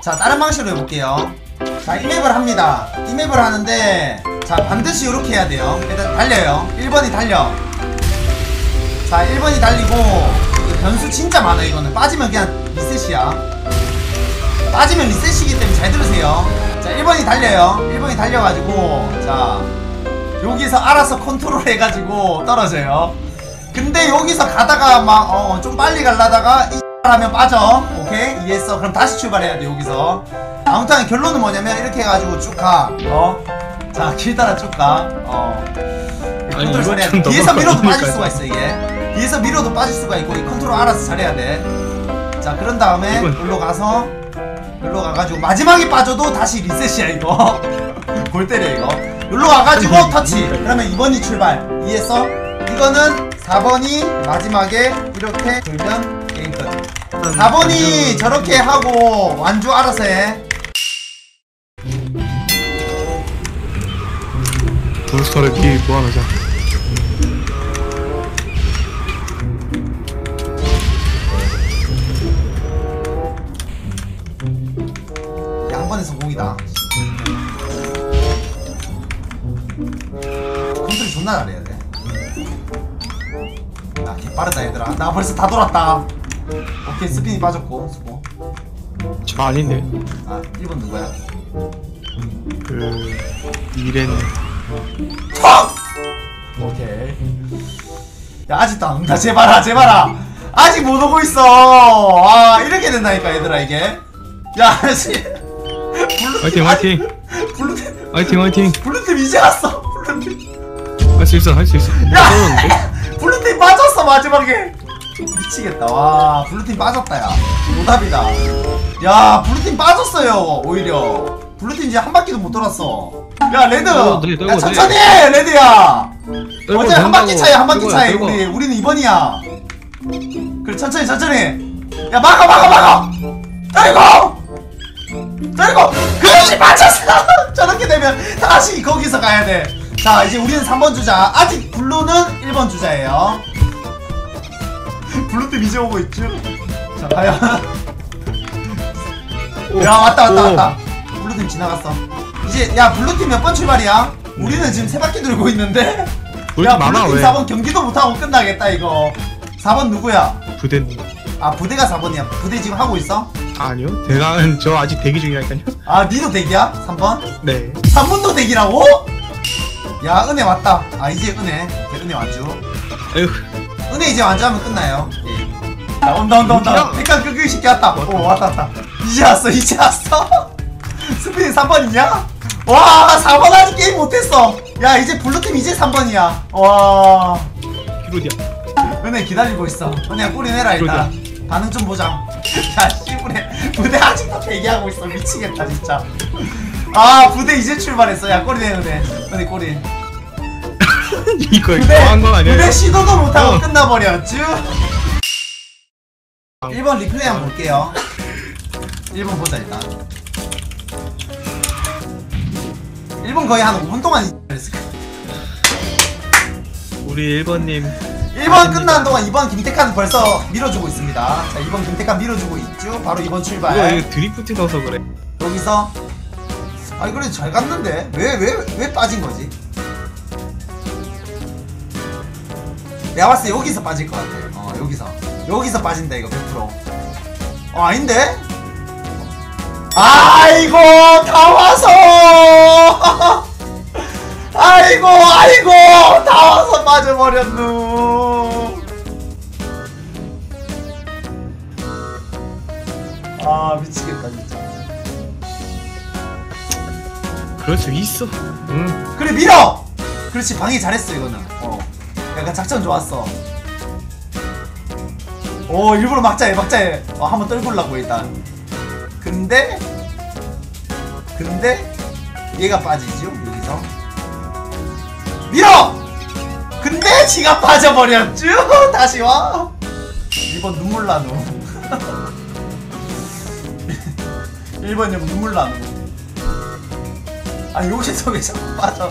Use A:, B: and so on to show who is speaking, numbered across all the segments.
A: 자, 다른 방식으로 해볼게요. 자, 이 맵을 합니다. 이 맵을 하는데, 자, 반드시 이렇게 해야 돼요. 일단 달려요. 1번이 달려. 자, 1번이 달리고, 변수 진짜 많아. 이거는 빠지면 그냥 리셋이야. 빠지면 리셋이기 때문에 잘 들으세요. 자, 1번이 달려요. 1번이 달려가지고, 자, 여기서 알아서 컨트롤 해가지고 떨어져요. 근데 여기서 가다가 막 좀 빨리 가려다가 이 하면 빠져. 오케이? 이해했어? 그럼 다시 출발해야 돼. 여기서. 아무튼 결론은 뭐냐면 이렇게 해가지고 쭉 가. 자, 길 따라 쭉 가. 컨트롤 잘해야 돼. 뒤에서 밀어도 빠질 수가 있어. 이게 뒤에서 밀어도 빠질 수가 있고, 이 컨트롤 알아서 잘해야 돼. 자, 그런 다음에 여기로 가서 여기로 가가지고 마지막에 빠져도 다시 리셋이야. 이거 골 때려. 이거 여기로 가가지고 터치. 그러면 2번이 출발. 이해했어? 이거는 4번이 마지막에 이렇게 돌면 게임 끝. 4번이 저렇게 하고 완주 알아서 해.
B: 부스터를 키 모아놓자.
A: 야, 한 번에 성공이다. 컨트롤 존나 잘해야 돼. 나 개 빠르다 얘들아. 나 벌써 다 돌았다. 오케이, 스핀이 빠졌고. 수고.
B: 저 아닌데.
A: 아, 1번 누구야?
B: 이래는.
A: 오케이. 야, 아직도 안 온다. 제발아, 제발아. 아직 못 오고 있어. 아, 이렇게 된다니까 얘들아 이게. 야, 씨.
B: 화이팅 화이팅.
A: 블루팀
B: 화이팅 화이팅.
A: 블루팀 이제 왔어. 블루팀.
B: 할 수 있어 할 수 있어.
A: 야, 블루팀 빠졌어 마지막에. 미치겠다. 와, 블루팀 빠졌다. 야, 노답이다. 야, 블루팀 빠졌어요. 오히려 블루팀 이제 한 바퀴도 못 돌았어. 야, 레드. 야, 천천히 해, 레드야. 어제 한 바퀴 차이, 한 바퀴 차이. 우리는 2번이야. 그래, 천천히 야, 막아. 떨고. 그렇지, 맞췄어. 저렇게 되면 다시 거기서 가야 돼. 자, 이제 우리는 3번 주자. 아직 블루는 1번 주자예요. 블루팀 이제 오고 있죠? 자, 과연. 야, 왔다. 블루팀 지나갔어. 이제, 야, 블루팀 몇 번 출발이야? 우리는 지금 3바퀴 돌고 있는데? 야, 블루팀 4번 경기도 못하고 끝나겠다, 이거. 4번 누구야?
B: 부대.
A: 아, 부대가 4번이야. 부대 지금 하고 있어?
B: 아니요. 대강은 저 아직 대기 중이라니까요.
A: 아, 니도 대기야? 3번?
B: 네.
A: 3번도 대기라고? 야, 은혜 왔다. 아, 이제 은혜 완주.
B: 에휴.
A: 은혜 이제 완주하면 끝나요. 자, 온다. 백간 끄기 쉽게 왔다. 오, 왔다. 이제 왔어. 스피드 3번이냐? 와, 4번 아직 게임 못했어. 야, 이제 블루팀 이제 3번이야. 와.
B: 기로디야.
A: 은혜 기다리고 있어. 은혜야, 꼬리 내라 일단. 반응 좀 보자. 야, 씨부레. 부대 아직도 대기하고 있어. 미치겠다 진짜. 아, 부대 이제 출발했어. 야, 꼬리 내, 은혜 꼬리.
B: 이거 한 거 아니야?
A: 부대 시도도 못하고 끝나버렸쥬. 1번 리플레이 한번 볼게요. 1번 보자 일단. 1번 거의 한 5분 동안 했을 거야.
B: 우리 1번님
A: 1번 끝난 동안 2번 김태칸 벌써 밀어주고 있습니다. 자, 2번 김태칸 밀어주고 있죠. 바로 2번 출발.
B: 이거 드리프트 넣어서 그래.
A: 여기서 아니 그래도 잘 갔는데 왜 빠진 거지? 내가 봤을 때 여기서 빠질 것 같아. 여기서 빠진다 이거 100%. 아닌데? 아이고, 다 와서. 아이고, 다 와서 빠져버렸누. 아, 미치겠다 진짜.
B: 그럴 수 있어. 응.
A: 그래, 밀어. 그렇지, 방해 잘했어 이거는. 약간 작전 좋았어. 오, 일부러 막자해. 한번 떨굴라고 일단. 근데 얘가 빠지죠 여기서. 밀어! 근데 지가 빠져버렸죠. 다시 와. 1번 눈물 나누. 1번 형 눈물 나누. 아니 여기서 왜 자꾸 빠져.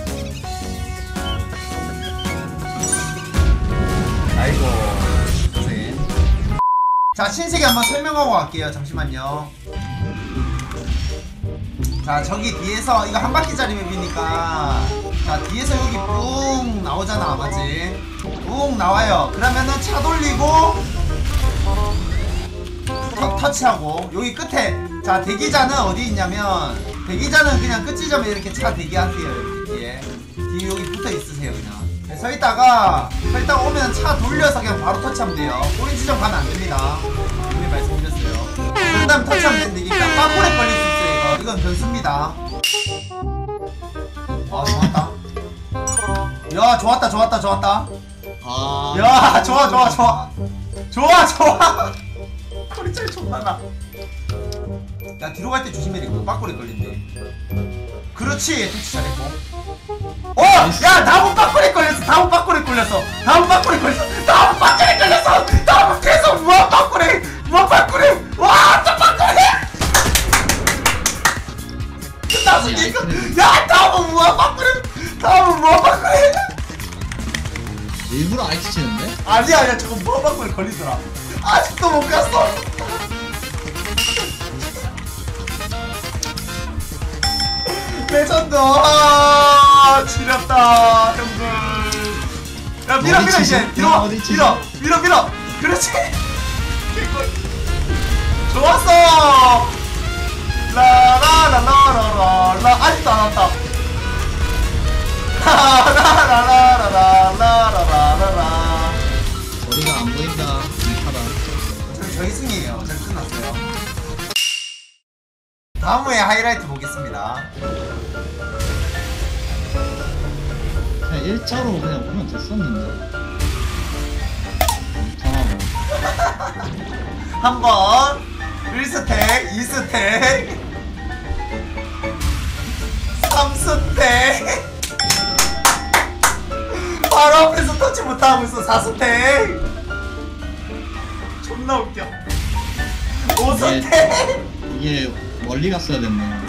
A: 아이고 고생. 자, 신세계 한번 설명하고 갈게요. 잠시만요. 자 저기 뒤에서 이거 한 바퀴짜리 맵이니까 자 뒤에서 여기 뿡 나오잖아 맞지? 뿡 나와요. 그러면은 차 돌리고 터치하고 여기 끝에 자 대기자는 어디 있냐면 대기자는 그냥 끝 지점에 이렇게 차 대기하세요. 이렇게 뒤에 여기 붙어 있으세요 그냥. 네, 서 있다가 오면 차 돌려서 그냥 바로 터치하면 돼요. 꼬리 지점 가면 안 됩니다. 이미 말씀드렸어요. 그 다음 터치하면 되는데 이게 깜빡오래 걸릴 수 있어요. 이건 변수입니다. 아 좋았다. 야 좋았다.
C: 아.
A: 야 좋아. 꼬리 차이 존나 나. 야 뒤로 갈 때 조심해야 돼. 빠꼬리 걸린대. 그렇지 터치 잘했고. 야 나무 빠꼬리 걸렸어. 나무 빠꼬리 걸렸어. 나무 계속 무한 빠꼬리. 와 또 빠꼬리. 나무 이거 야 나무 무한 빠꼬리.
C: 일부러 아이스 치는데?
A: 아니야 저거 무한 빠꼬리 걸리더라. 아직도 못 갔어. 레전드. 지렸다 형들. 야 밀어
C: 어디
A: 이제
C: 치지?
A: 뒤로 와.
C: 어디 치지?
A: 밀어 그렇지. 좋았어. 라라라라라라 아직도 안 왔다. 라라라라라라라라
C: 거리가 안 보인다. 하다.
A: 저희 승이에요. 잘 끝났어요. 다음에 하이라이트 보겠습니다.
C: 그냥 일자로 그냥 오면 됐었는데. 정하고.
A: 한번 1스택 2스택 3스택 바로 앞에서 터치 못하고 있어. 4스택 존나 웃겨. 5스택
C: 이게 멀리 갔어야 됐네.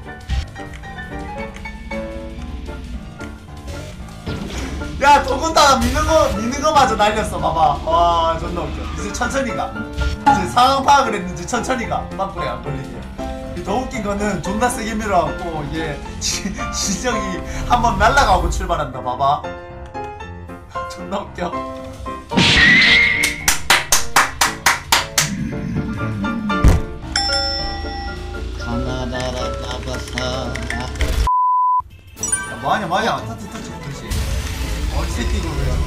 A: 야 더군다나 미는 거마저 날렸어. 봐봐. 와 존나 웃겨. 이제 천천히 가. 이제 상황 파악을 했는지 천천히 가. 빵꾸리 안 걸리게. 더 웃긴 거는 존나 세게 밀어갖고 이게 시정이 한번 날라가고 출발한다. 봐봐. 존나 웃겨.
C: 가나다라 나바사.
A: 야, 뭐하냐 터치 그렇지. 어디 새끼 이거 왜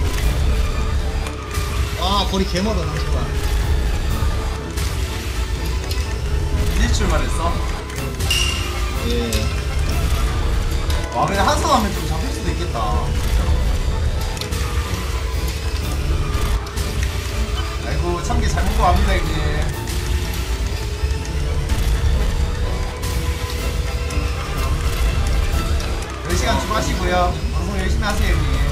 C: 아 거리 개멀어 당신아.
A: 이제 출발했어?
C: 예.
A: 와 근데 한손 하면 좀 잡힐 수도 있겠다. 아이고 참기 잘 먹고 갑니다 형님. 몇 시간 추가하시고요. 방송 열심히 하세요 형님.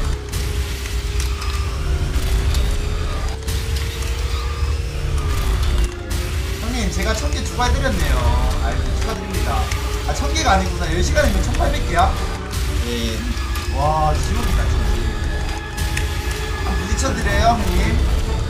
A: 형님 제가 1000개 추가해드렸네요. 아이고 축하드립니다. 아 1000개가 아니구나. 10시간이면 1800개야?
C: 예.
A: 와 지옥이다 진짜. 한번 부딪혀드려요 형님.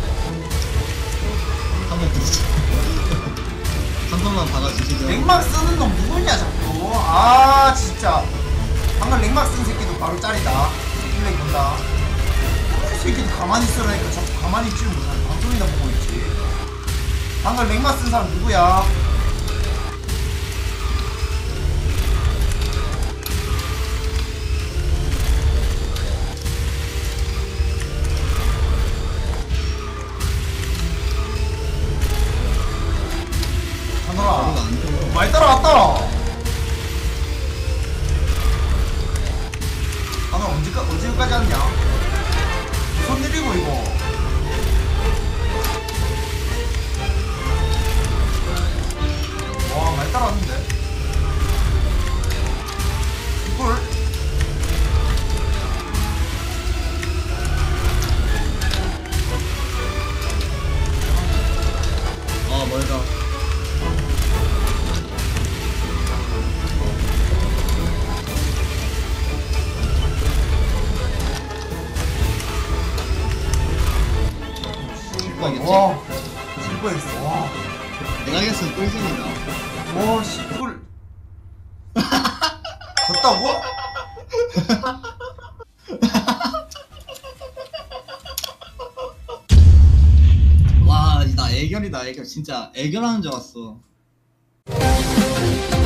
C: 한번 부딪혀. 한 번만 박아주시죠.
A: 랭막 쓰는 놈 누구냐 자꾸. 아 진짜 방금 랭막 쓴 새끼도 바로 짤이다. 플레이 본다. 이 새끼도 가만히 있으라니까 자꾸 가만히 있지를 못하네. 방송이나 보고 있지. 방금 랭막 쓴 사람 누구야?
C: 거리가
A: 하늘아
C: 안 좋아.
A: 많이 따라왔다. 하늘 언제까지 왔냐? 무슨 일이고 이거. 와 많이 따라왔는데 이걸.
C: 아 멀다. 실패하겠지?
A: 와 실패했어. 와.
C: 내가 이겼으면 꿀잼이다.
A: 와 씨꿀. 졌다고?
C: 와, 나 애결이다, 애결. 진짜 애결하는 줄 알았어.